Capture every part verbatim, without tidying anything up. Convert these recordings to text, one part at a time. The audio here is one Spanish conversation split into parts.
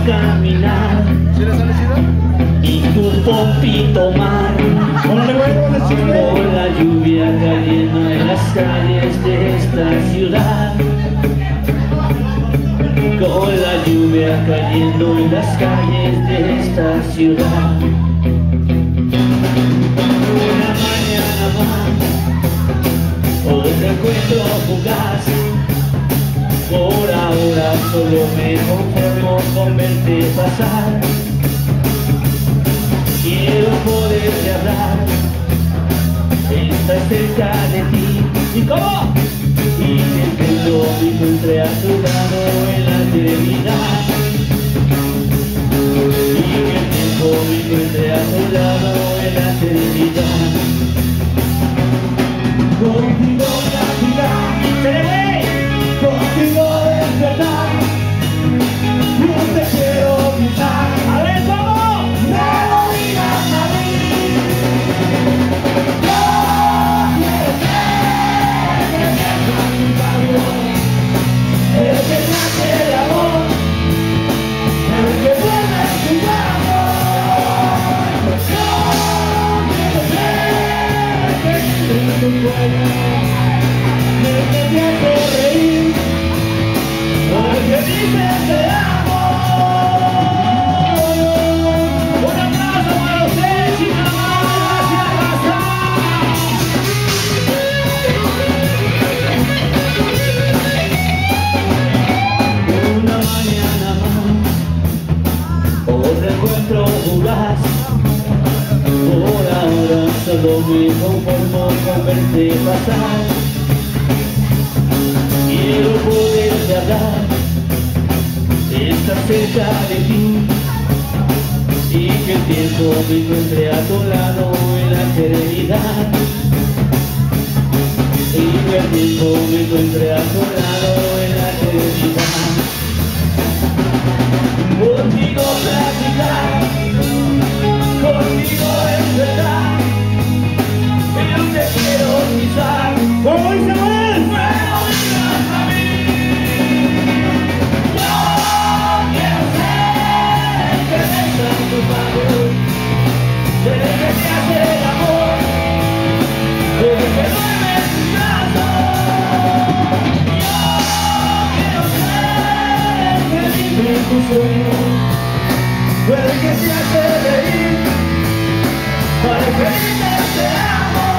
caminar y tu pompito mar con la lluvia cayendo en las calles de esta ciudad, con la lluvia cayendo en las calles de esta ciudad. Una mañana más, un encuentro fugaz. Por ahora solo me conformo con verte pasar. Quiero poderte hablar, estar cerca de ti. ¿Y cómo? Y que el tiempo me encuentre a tu lado en la eternidad. Y que el tiempo me encuentre a tu lado en la eternidad. Contigo platicar, contigo es verdad. Yo te quiero pisar. A ver, ¿cómo? No lo digas a mí. Yo quiero ser el que está a mi favor, el que nace el amor, el que vuelve tu amor. Yo quiero ser el que vive tu pueblo, el que te hace reír, el que dice te amo. Un aplauso para ustedes, chicas. Gracias, raza. Una mañana más, otro encuentro fugaz. Por ahora solo me conformo con verte pasar. Quiero poderte hablar, estar cerca de ti, y que el tiempo me encuentre a tu lado en la eternidad. Y que el tiempo me encuentre a tu lado en la eternidad. Contigo platicar, contigo es verdad. Yo te quiero pisar. ¿Cómo dice Manuel? ¡Pero digas a mí! Yo quiero ser el que besa tu favor, el que te hace el amor, el que duerme en tus brazos. Yo quiero ser el que vive tus sueños, el que te hace reír, el que dice te amo.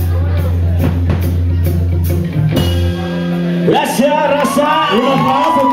Gracias, raza.